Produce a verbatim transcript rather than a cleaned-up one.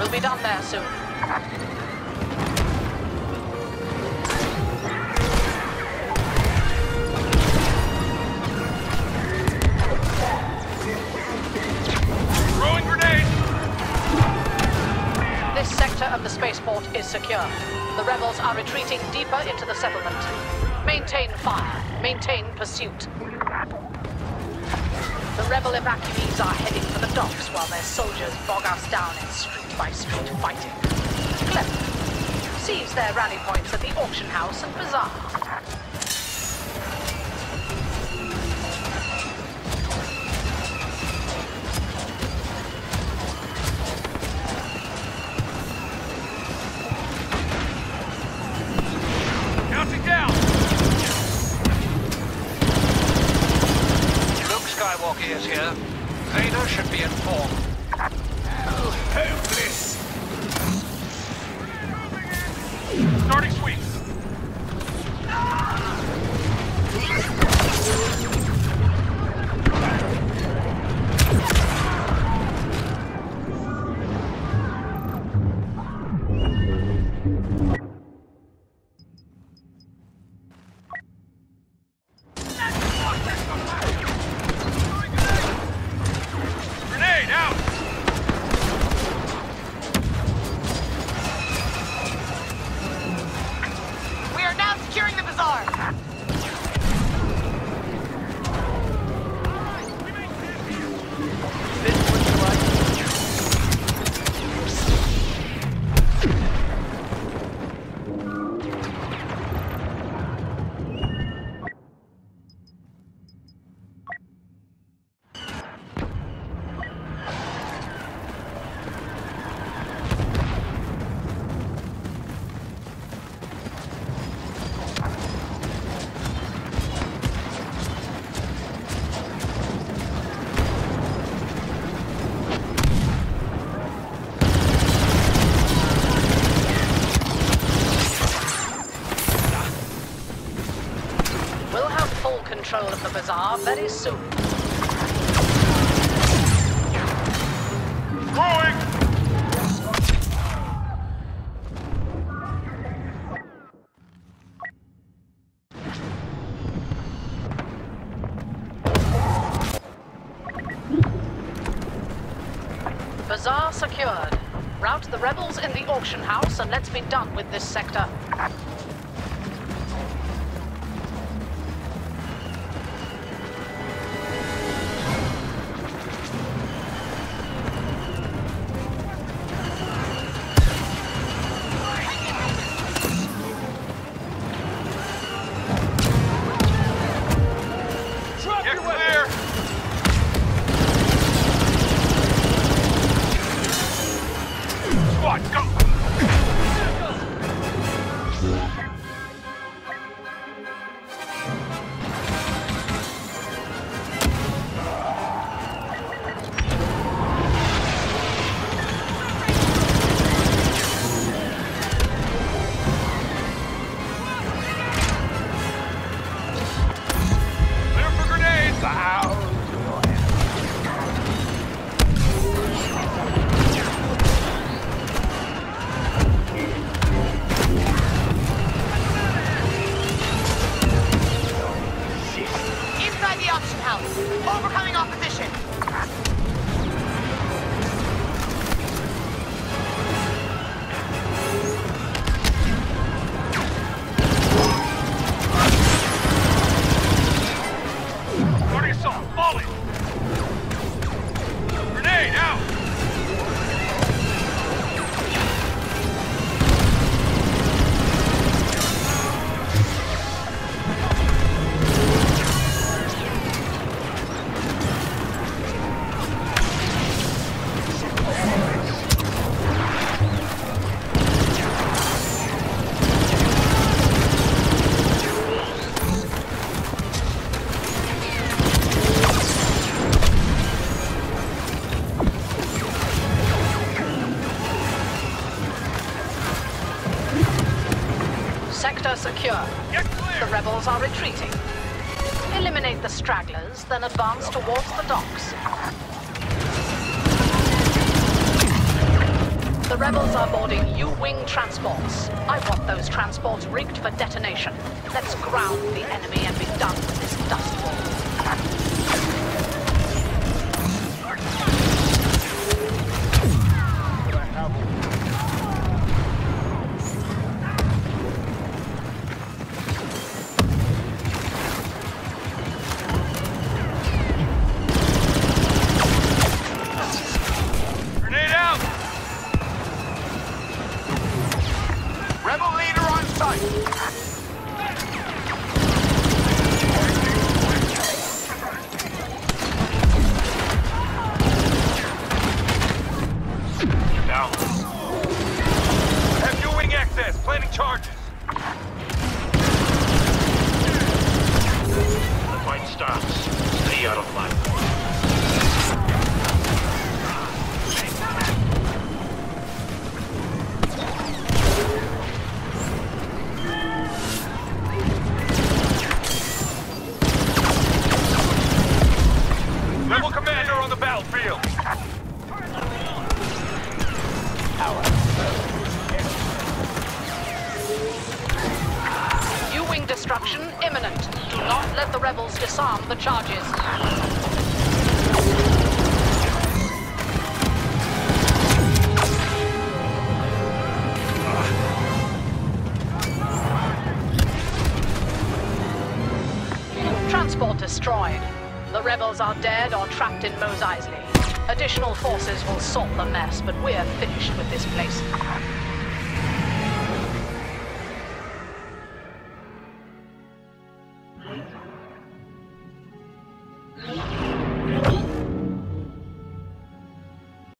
We'll be done there soon. Throwing grenade! This sector of the spaceport is secure. The rebels are retreating deeper into the settlement. Maintain fire. Maintain pursuit. The rebel evacuees are heading for the docks while their soldiers bog us down in street-by-street fighting. Clever. Seize their rally points at the auction house and bazaar. Counting down! Skywalker is here. Vader should be informed. Oh, hopeless! Starting sweep! Control of the bazaar very soon. Throwing! Bazaar secured. Rout the rebels in the auction house and let's be done with this sector. Overcoming opposition. Starting assault. Volley. Grenade out. Sector secure. Get clear. The rebels are retreating. Eliminate the stragglers, then advance towards the docks. The rebels are boarding U-wing transports. I want those transports rigged for detonation. Let's ground the enemy and be done with this dust ball. Destruction imminent. Do not let the rebels disarm the charges. Transport destroyed. The rebels are dead or trapped in Mos Eisley. Additional forces will sort the mess, but we're finished with this place.